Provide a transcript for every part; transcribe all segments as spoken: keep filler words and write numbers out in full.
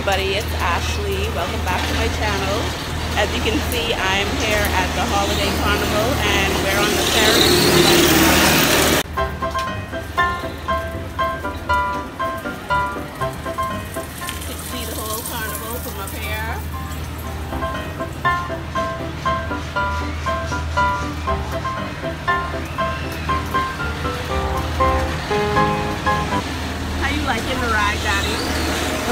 everybody, it's Ashley. Welcome back to my channel. As you can see, I'm here at the Holiday Carnival and we're on the Ferris right now. You can see the whole carnival from up here. How you liking the ride, Daddy?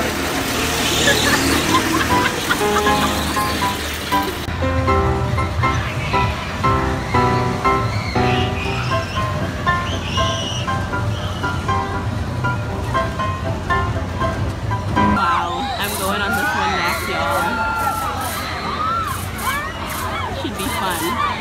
Wow, I'm going on this one next, y'all. Should be fun.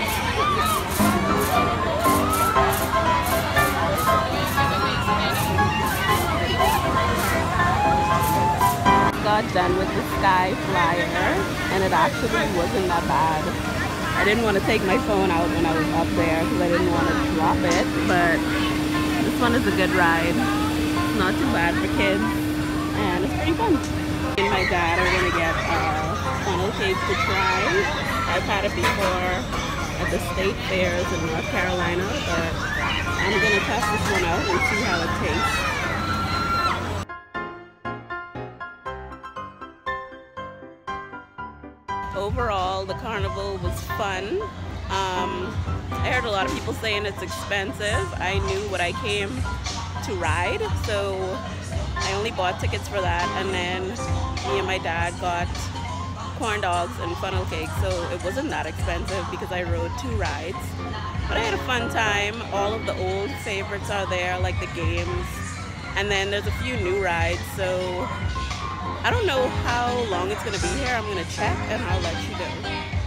Got done with the Sky Flyer and it actually wasn't that bad. I didn't want to take my phone out when I was up there because I didn't want to drop it, but this one is a good ride. It's not too bad for kids and it's pretty fun. Me and my dad are going to get uh, funnel cake to try. I've had it before at the state fairs in North Carolina, but I'm going to test this one out and see how it tastes. Overall, the carnival was fun. Um, I heard a lot of people saying it's expensive. I knew what I came to ride, so I only bought tickets for that, and then me and my dad got corn dogs and funnel cake, so it wasn't that expensive because I rode two rides. But I had a fun time. All of the old favorites are there, like the games, and then there's a few new rides, so I don't know how long it's going to be here. I'm going to check and I'll let you know.